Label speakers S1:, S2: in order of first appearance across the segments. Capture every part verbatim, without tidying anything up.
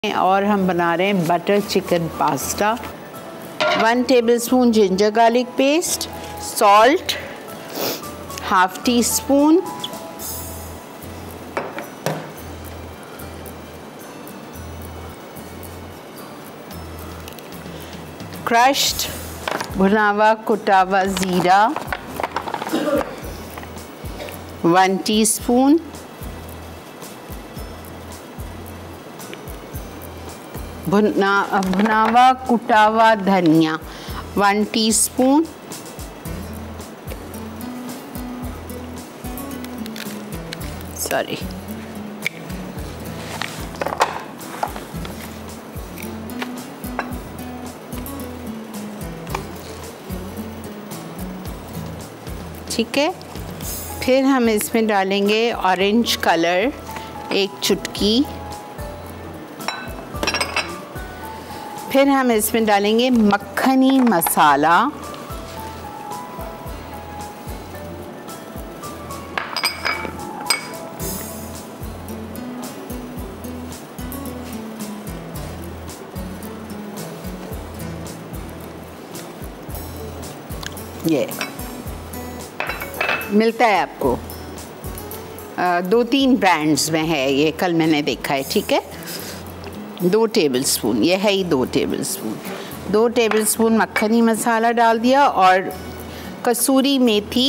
S1: और हम बना रहे हैं butter chicken pasta. One tablespoon ginger garlic paste, salt half teaspoon, crushed भुना हुआ कुटा हुआ ज़ीरा वन टीस्पून, भुना भुना हुआ कुटा हुआ धनिया वन टीस्पून, सॉरी ठीक है। फिर हम इसमें डालेंगे ऑरेंज कलर एक चुटकी, फिर हम इसमें डालेंगे मक्खनी मसाला, ये मिलता है आपको आ, दो तीन ब्रांड्स में है ये, कल मैंने देखा है। ठीक है, दो टेबलस्पून, ये है ही दो टेबलस्पून। दो टेबलस्पून मक्खनी मसाला डाल दिया और कसूरी मेथी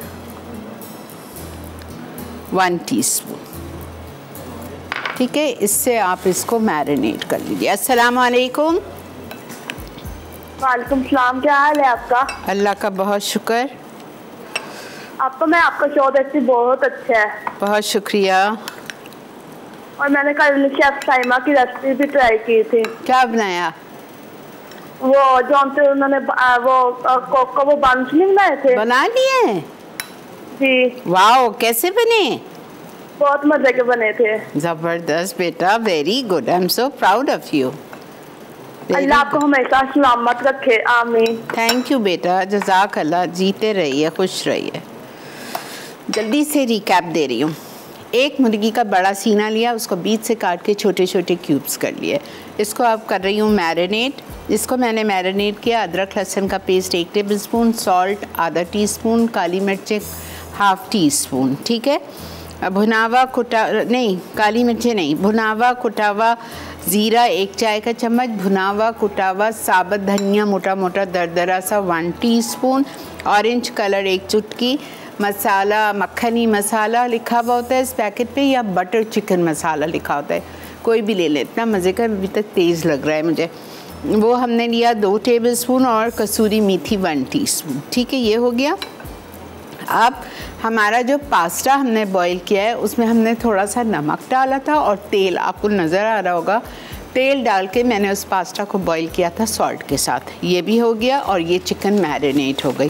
S1: वन टीस्पून। ठीक है, इससे आप इसको मैरिनेट कर लीजिए। अस्सलाम वालेकुम।
S2: वालेकुम सलाम, क्या हाल है आपका?
S1: अल्लाह का बहुत शुक्र।
S2: आपको मैं आपका शो देखती, बहुत अच्छा है। बहुत
S1: शुक्रिया।
S2: और मैंने कल शेफ साइमा की रेसिपी भी ट्राई की थी।
S1: क्या बनाया?
S2: वो जो हमसे उन्होंने वो कोको वो बंस नहीं बनाए थे।
S1: बना लिए
S2: जी।
S1: वाओ, कैसे बने?
S2: बहुत मजे के बने थे।
S1: जबरदस्त बेटा, very good, I am so proud of you.
S2: Allah आपको हमेशा सलामत रखे, आमीन।
S1: थैंक यू बेटा, जज़ाक अल्लाह। जीते रहिए, खुश रहिए। जल्दी से रिकैप दे रही हूँ। एक मुर्गी का बड़ा सीना लिया, उसको बीच से काट के छोटे छोटे क्यूब्स कर लिए। इसको अब कर रही हूँ मैरिनेट। इसको मैंने मैरिनेट किया। अदरक लहसुन का पेस्ट एक टेबलस्पून, सॉल्ट आधा टीस्पून, काली मिर्चें हाफ टी स्पून। ठीक है, भुनावा कुटा नहीं काली मिर्चें नहीं भुनावा कुटावा ज़ीरा एक चाय का चम्मच, भुनावा कुटावा साबुत धनिया मोटा मोटा दरदरा सा वन टीस्पून, ऑरेंज कलर एक चुटकी, मसाला मक्खनी मसाला लिखा हुआ होता है इस पैकेट पे, या बटर चिकन मसाला लिखा होता है, कोई भी ले लें। इतना मज़े का अभी तक तेज़ लग रहा है मुझे। वो हमने लिया दो टेबलस्पून और कसूरी मेथी वन टीस्पून। ठीक है, ये हो गया। अब हमारा जो पास्ता हमने बॉईल किया है उसमें हमने थोड़ा सा नमक डाला था और तेल, आपको नज़र आ रहा होगा, तेल डाल के मैंने उस पास्ता को बॉईल किया था सॉल्ट के साथ। ये भी हो गया और ये चिकन मैरिनेट हो गई।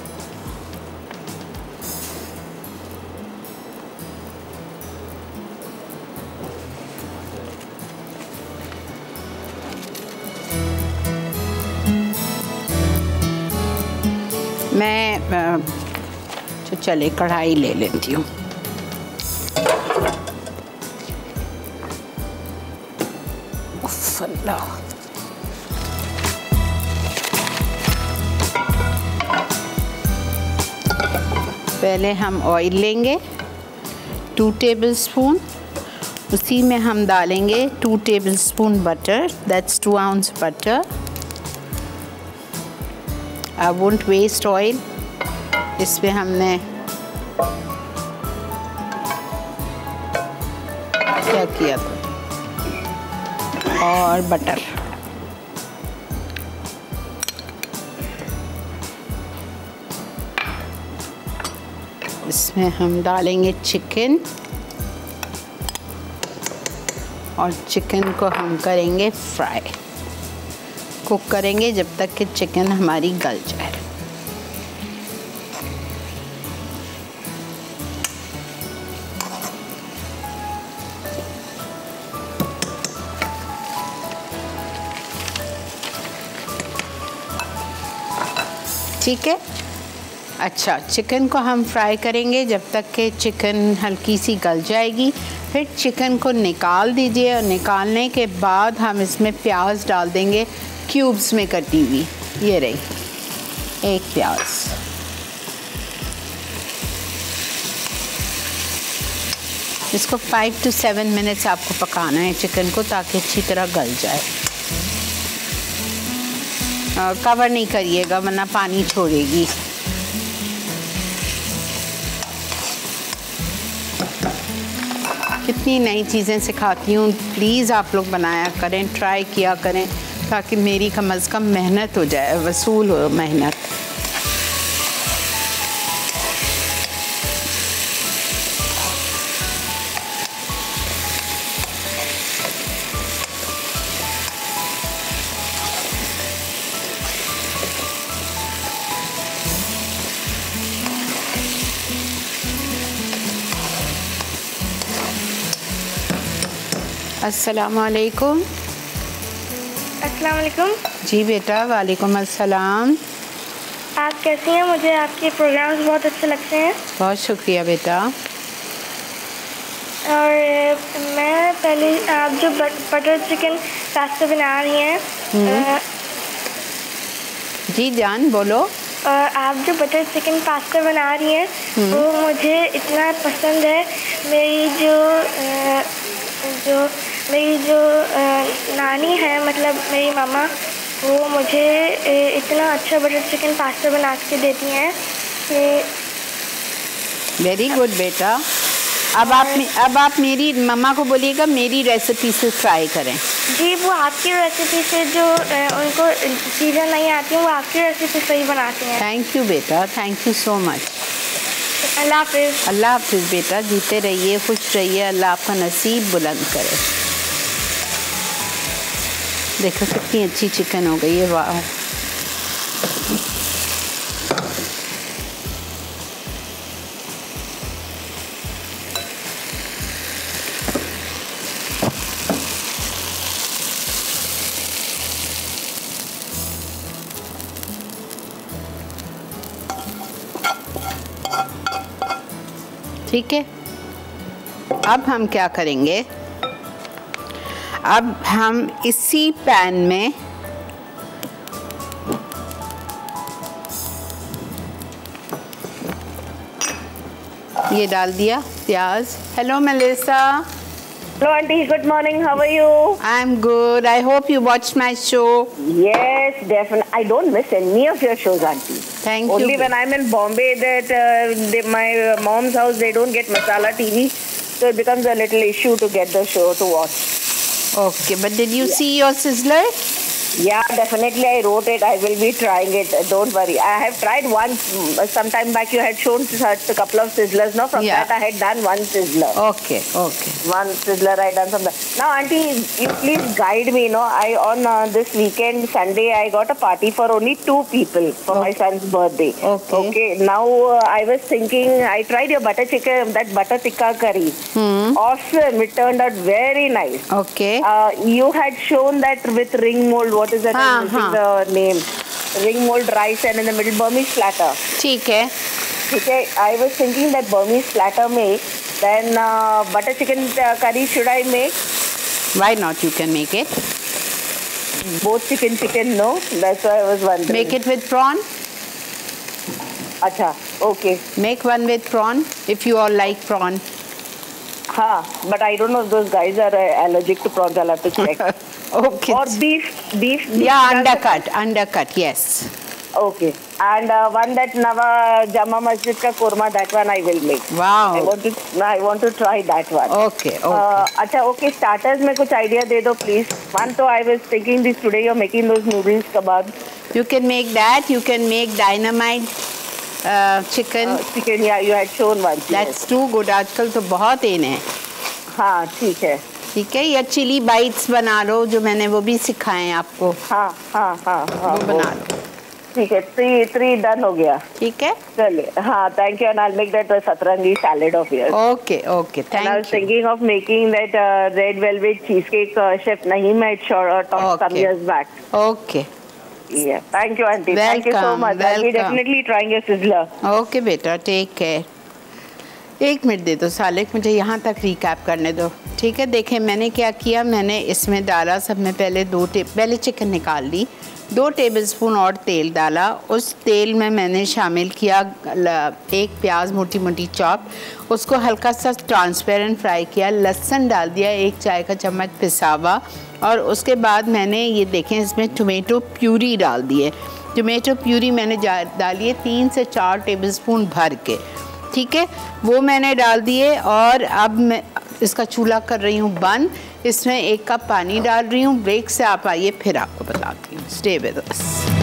S1: मैं तो चले कढ़ाई ले लेती हूँ। पहले हम ऑयल लेंगे टू टेबलस्पून, उसी में हम डालेंगे two tablespoon butter, that's two ounce butter. I won't waste oil. इसमें हमने क्या किया था, और बटर। इसमें हम डालेंगे चिकन और चिकन को हम करेंगे फ्राई, कुक करेंगे जब तक कि चिकन हमारी गल जाए। ठीक है, अच्छा, चिकन को हम फ्राई करेंगे जब तक कि चिकन हल्की सी गल जाएगी। फिर चिकन को निकाल दीजिए और निकालने के बाद हम इसमें प्याज डाल देंगे क्यूब्स में कटी हुई। ये रही एक प्याज। इसको फाइव टू सेवन मिनट्स आपको पकाना है चिकन को, ताकि अच्छी तरह गल जाए। और कवर नहीं करिएगा वरना पानी छोड़ेगी। कितनी नई चीज़ें सिखाती हूँ, प्लीज़ आप लोग बनाया करें, ट्राई किया करें, ताकि मेरी कम अज़ कम मेहनत हो जाए, वसूल हो मेहनत। अस्सलाम वालेकुम।
S3: अस्सलाम वालेकुम।
S1: जी बेटा, वालेकुम अस्सलाम।
S3: आप कैसी हैं? मुझे आपके प्रोग्राम्स बहुत अच्छे लगते हैं।
S1: बहुत शुक्रिया बेटा।
S3: और मैं पहले आप जो बटर चिकन पास्ता बना रही हैं,
S1: जी जान बोलो।
S3: और आप जो बटर चिकन पास्ता बना रही हैं वो मुझे इतना पसंद है। मेरी जो जो मेरी जो नानी है, मतलब मेरी मामा, वो मुझे इतना अच्छा बटर चिकन पास्ता बना के देती हैं कि
S1: वेरी गुड बेटा। अब आप अब आप मेरी मम्मा को बोलिएगा मेरी रेसिपी से ट्राई करें।
S3: जी, वो आपकी रेसिपी से जो उनको चीज़ें नहीं आती हैं वो आपकी रेसिपी से ही बनाती हैं।
S1: थैंक यू बेटा, thank you so much.
S3: Allah हाफिज़।
S1: अल्लाह हाफिज़ बेटा, जीते रहिए, खुश रहिए, अल्लाह आपका नसीब बुलंद करे। देखो कितनी अच्छी चिकन हो गई है, वाह। ठीक है, अब हम क्या करेंगे, अब हम इसी पैन में ये डाल दिया प्याज। Hello Melissa.
S2: Hello aunty, good morning, how are you?
S1: I am good. I hope you watched my show.
S2: Yes, definitely. I don't miss any of your shows, aunty.
S1: Thank
S2: Only
S1: you.
S2: Only when I'm in Bombay that uh, they, my uh, mom's house, they don't get masala T V, so it becomes a little issue to get the show to watch.
S1: Okay, but did you
S2: yeah.
S1: see your sizzler?
S2: Yeah, definitely I wrote it. I will be trying it. Don't worry. I have tried once. Some time back you had shown a couple of sizzlers. No, from
S1: yeah.
S2: that I had done one sizzler.
S1: Okay, okay.
S2: One sizzler I done from that. Now, auntie, you please guide me. No, I on uh, this weekend Sunday I got a party for only two people for okay. my son's birthday.
S1: Okay.
S2: Okay. Now uh, I was thinking I tried your butter chicken, that butter tikka curry.
S1: Hmm.
S2: Awesome. It turned out very nice.
S1: Okay.
S2: Uh, you had shown that with ring mold. What is that? I'm missing the name. Ring mold rice and in the middle Burmese platter.
S1: ठीक है.
S2: Okay. I was thinking that Burmese platter make. Then uh, butter chicken uh, curry should I make?
S1: Why not? You can make it.
S2: Both chicken chicken, no? That's why I was wondering.
S1: Make it with prawn.
S2: Acha. Okay.
S1: Make one with prawn if you all like prawn.
S2: Ha. But I don't know if those guys are uh, allergic to prawns. I'll have to check.
S1: Okay.
S2: Or beef. Beef. beef
S1: yeah, undercut. Undercut. Yes.
S2: Okay. And uh, one that Nava Jama Masjid ka korma, that one I will make.
S1: Wow.
S2: I want to I want to try that one.
S1: Okay. Okay.
S2: Uh, acha, okay. Starters mein kuch idea de do please. One to I was thinking this today you're making those noodles kebab.
S1: You can make that. You can make dynamite uh, chicken.
S2: Uh, chicken, yeah, you had shown one.
S1: That's
S2: yes.
S1: too good. आजकल तो बहुत इन है.
S2: हाँ, ठीक है.
S1: ठीक है, या चिली बाइट्स बना लो जो मैंने वो भी सिखाए आपको.
S2: हाँ हाँ हाँ हाँ
S1: वो बना लो.
S2: ठीक है, three three done हो गया.
S1: ठीक है.
S2: चलिए, हाँ, thank you and I'll make that satrangi salad of yours.
S1: Okay, okay, thank you.
S2: And I was thinking of making that uh, red velvet cheesecake. Uh, chef Naheem had short uh, some years back.
S1: Okay.
S2: Yeah, thank you, auntie.
S1: Welcome,
S2: thank you so much.
S1: welcome.
S2: I'll be definitely trying your sizzler.
S1: Okay, beta, take care. एक minute दे दो सालिक, मुझे यहाँ तक recap करने दो, ठीक है। देखें मैंने क्या किया, मैंने इसमें डाला सब में पहले दो टे पहले चिकन निकाल ली, दो टेबलस्पून और तेल डाला। उस तेल में मैंने शामिल किया एक प्याज मोटी मोटी चॉप, उसको हल्का सा ट्रांसपेरेंट फ्राई किया। लहसुन डाल दिया एक चाय का चम्मच पिसा हुआ, और उसके बाद मैंने ये देखें इसमें टोमेटो प्यूरी डाल दिए। टोमेटो प्यूरी मैंने डाली है तीन से चार टेबलस्पून भर के, ठीक है, वो मैंने डाल दिए। और अब मैं इसका चूल्हा कर रही हूँ बंद, इसमें एक कप पानी डाल रही हूँ। ब्रेक से आप आइए फिर आपको बताती हूँ। Stay with us.